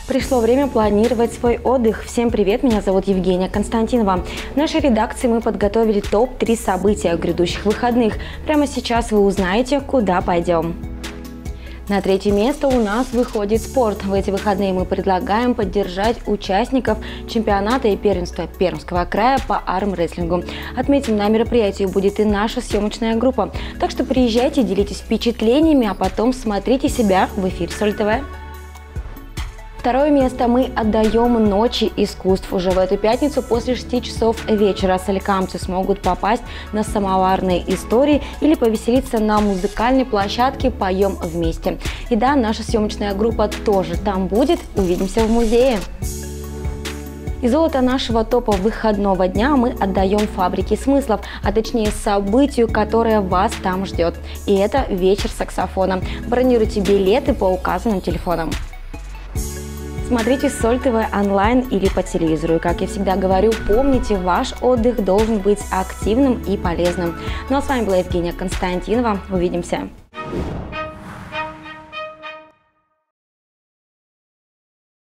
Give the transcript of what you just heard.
Пришло время планировать свой отдых. Всем привет, меня зовут Евгения Константинова. В нашей редакции мы подготовили топ-3 события грядущих выходных. Прямо сейчас вы узнаете, куда пойдем. На третье место у нас выходит спорт. В эти выходные мы предлагаем поддержать участников чемпионата и первенства Пермского края по армрестлингу. Отметим, на мероприятии будет и наша съемочная группа. Так что приезжайте, делитесь впечатлениями, а потом смотрите себя в эфире Соль ТВ. Второе место мы отдаем Ночи искусств. Уже в эту пятницу после 6 часов вечера соликамцы смогут попасть на самоварные истории или повеселиться на музыкальной площадке «Поем вместе». И да, наша съемочная группа тоже там будет. Увидимся в музее. И золото нашего топа выходного дня мы отдаем фабрике смыслов, а точнее событию, которое вас там ждет. И это вечер саксофона. Бронируйте билеты по указанным телефонам. Смотрите Соль ТВ онлайн или по телевизору. И, как я всегда говорю, помните, ваш отдых должен быть активным и полезным. Ну а с вами была Евгения Константинова. Увидимся!